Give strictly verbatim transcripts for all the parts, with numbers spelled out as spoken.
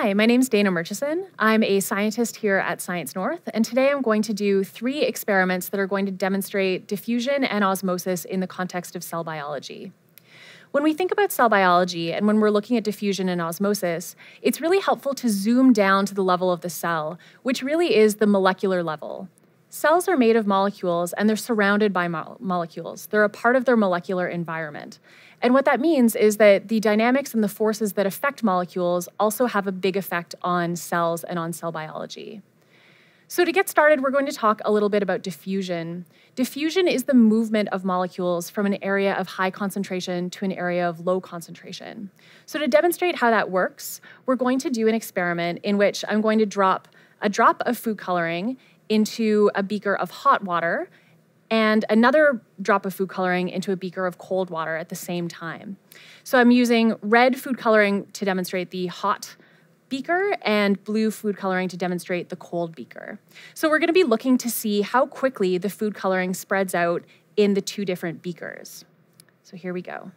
Hi, my name's Dana Murchison. I'm a scientist here at Science North, and today I'm going to do three experiments that are going to demonstrate diffusion and osmosis in the context of cell biology. When we think about cell biology and when we're looking at diffusion and osmosis, it's really helpful to zoom down to the level of the cell, which really is the molecular level. Cells are made of molecules and they're surrounded by mo molecules. They're a part of their molecular environment. And what that means is that the dynamics and the forces that affect molecules also have a big effect on cells and on cell biology. So to get started, we're going to talk a little bit about diffusion. Diffusion is the movement of molecules from an area of high concentration to an area of low concentration. So to demonstrate how that works, we're going to do an experiment in which I'm going to drop a drop of food coloring into a beaker of hot water and another drop of food coloring into a beaker of cold water at the same time. So I'm using red food coloring to demonstrate the hot beaker and blue food coloring to demonstrate the cold beaker. So we're going to be looking to see how quickly the food coloring spreads out in the two different beakers. So here we go.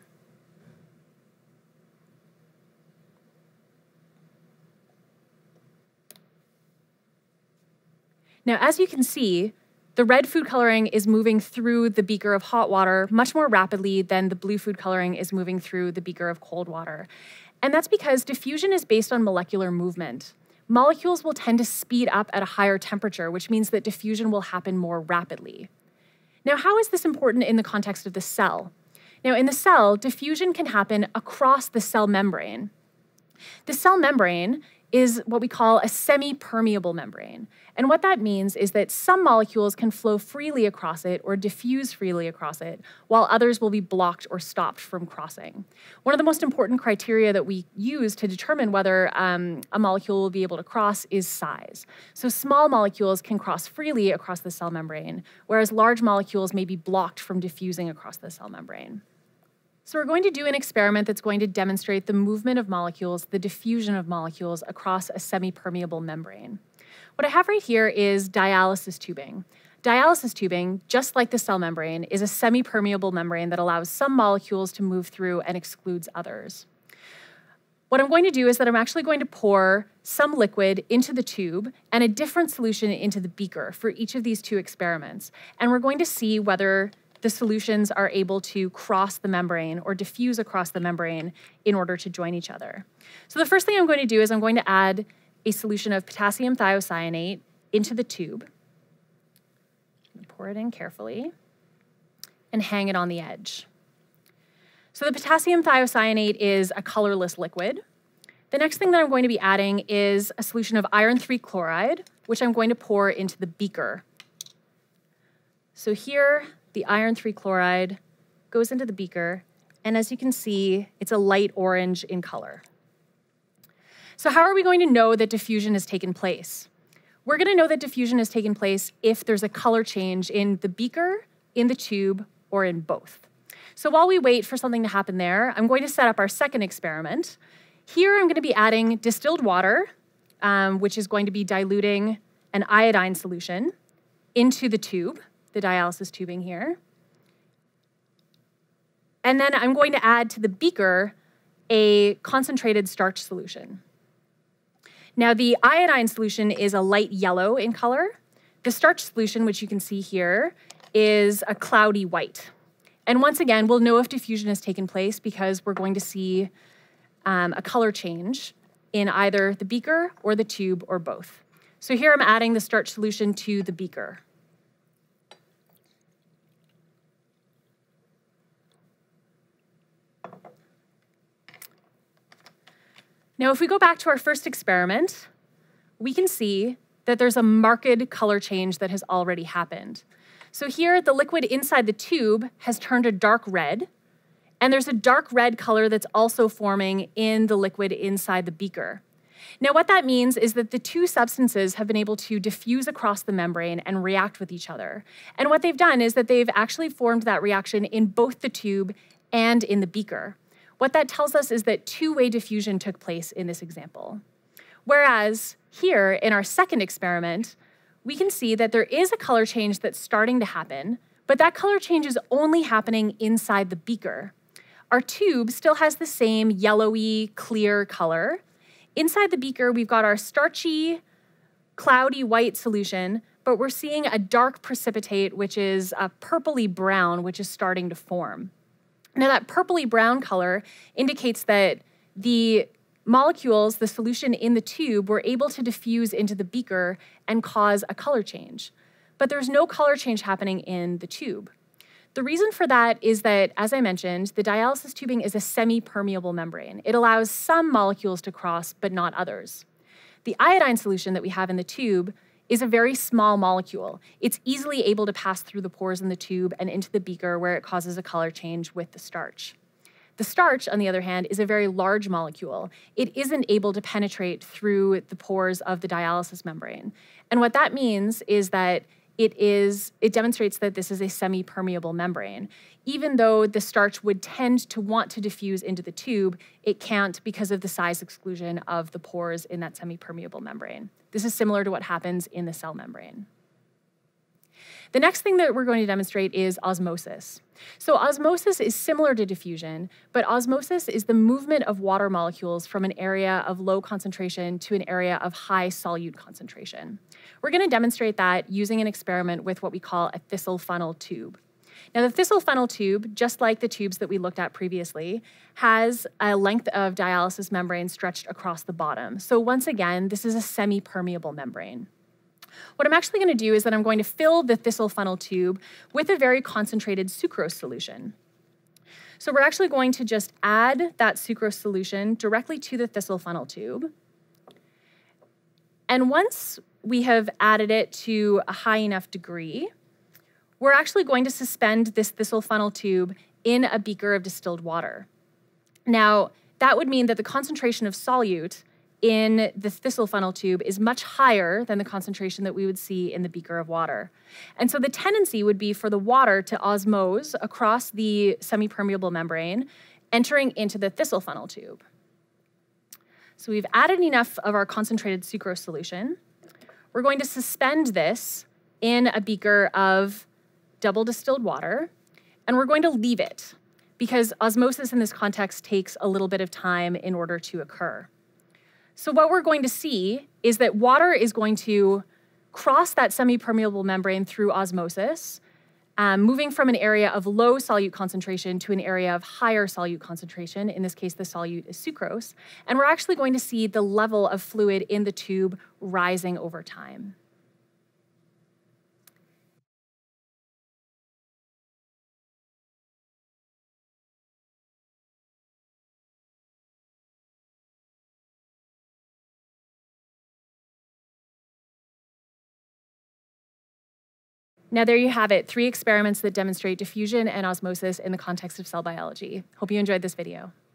Now, as you can see, the red food coloring is moving through the beaker of hot water much more rapidly than the blue food coloring is moving through the beaker of cold water. And that's because diffusion is based on molecular movement. Molecules will tend to speed up at a higher temperature, which means that diffusion will happen more rapidly. Now, how is this important in the context of the cell? Now, in the cell, diffusion can happen across the cell membrane. The cell membrane is what we call a semi-permeable membrane. And what that means is that some molecules can flow freely across it or diffuse freely across it, while others will be blocked or stopped from crossing. One of the most important criteria that we use to determine whether um, a molecule will be able to cross is size. So small molecules can cross freely across the cell membrane, whereas large molecules may be blocked from diffusing across the cell membrane. So we're going to do an experiment that's going to demonstrate the movement of molecules, the diffusion of molecules across a semi-permeable membrane. What I have right here is dialysis tubing. Dialysis tubing, just like the cell membrane, is a semi-permeable membrane that allows some molecules to move through and excludes others. What I'm going to do is that I'm actually going to pour some liquid into the tube and a different solution into the beaker for each of these two experiments. And we're going to see whether the solutions are able to cross the membrane or diffuse across the membrane in order to join each other. So the first thing I'm going to do is I'm going to add a solution of potassium thiocyanate into the tube. Pour it in carefully and hang it on the edge. So the potassium thiocyanate is a colorless liquid. The next thing that I'm going to be adding is a solution of iron three chloride, which I'm going to pour into the beaker. So here, the iron three chloride goes into the beaker, and as you can see, it's a light orange in color. So how are we going to know that diffusion has taken place? We're going to know that diffusion has taken place if there's a color change in the beaker, in the tube, or in both. So while we wait for something to happen there, I'm going to set up our second experiment. Here I'm going to be adding distilled water, um, which is going to be diluting an iodine solution into the tube, the dialysis tubing here. And then I'm going to add to the beaker a concentrated starch solution. Now the iodine solution is a light yellow in color. The starch solution, which you can see here, is a cloudy white. And once again, we'll know if diffusion has taken place because we're going to see um, a color change in either the beaker or the tube or both. So here I'm adding the starch solution to the beaker. Now, if we go back to our first experiment, we can see that there's a marked color change that has already happened. So here, the liquid inside the tube has turned a dark red, and there's a dark red color that's also forming in the liquid inside the beaker. Now, what that means is that the two substances have been able to diffuse across the membrane and react with each other. And what they've done is that they've actually formed that reaction in both the tube and in the beaker. What that tells us is that two-way diffusion took place in this example. Whereas here, in our second experiment, we can see that there is a color change that's starting to happen, but that color change is only happening inside the beaker. Our tube still has the same yellowy, clear color. Inside the beaker, we've got our starchy, cloudy white solution, but we're seeing a dark precipitate, which is a purpley brown, which is starting to form. Now that purpley brown color indicates that the molecules, the solution in the tube, were able to diffuse into the beaker and cause a color change. But there's no color change happening in the tube. The reason for that is that, as I mentioned, the dialysis tubing is a semi-permeable membrane. It allows some molecules to cross, but not others. The iodine solution that we have in the tube is a very small molecule. It's easily able to pass through the pores in the tube and into the beaker where it causes a color change with the starch. The starch, on the other hand, is a very large molecule. It isn't able to penetrate through the pores of the dialysis membrane. And what that means is that it is, it demonstrates that this is a semi-permeable membrane. Even though the starch would tend to want to diffuse into the tube, it can't because of the size exclusion of the pores in that semi-permeable membrane. This is similar to what happens in the cell membrane. The next thing that we're going to demonstrate is osmosis. So osmosis is similar to diffusion, but osmosis is the movement of water molecules from an area of low concentration to an area of high solute concentration. We're going to demonstrate that using an experiment with what we call a thistle funnel tube. Now the thistle funnel tube, just like the tubes that we looked at previously, has a length of dialysis membrane stretched across the bottom. So once again, this is a semi-permeable membrane. What I'm actually going to do is that I'm going to fill the thistle funnel tube with a very concentrated sucrose solution. So we're actually going to just add that sucrose solution directly to the thistle funnel tube. And once we have added it to a high enough degree, we're actually going to suspend this thistle funnel tube in a beaker of distilled water. Now, that would mean that the concentration of solute in the thistle funnel tube is much higher than the concentration that we would see in the beaker of water. And so the tendency would be for the water to osmose across the semi-permeable membrane, entering into the thistle funnel tube. So we've added enough of our concentrated sucrose solution. We're going to suspend this in a beaker of double distilled water, and we're going to leave it because osmosis in this context takes a little bit of time in order to occur. So what we're going to see is that water is going to cross that semi-permeable membrane through osmosis, um, moving from an area of low solute concentration to an area of higher solute concentration. In this case, the solute is sucrose. And we're actually going to see the level of fluid in the tube rising over time. Now there you have it, three experiments that demonstrate diffusion and osmosis in the context of cell biology. Hope you enjoyed this video.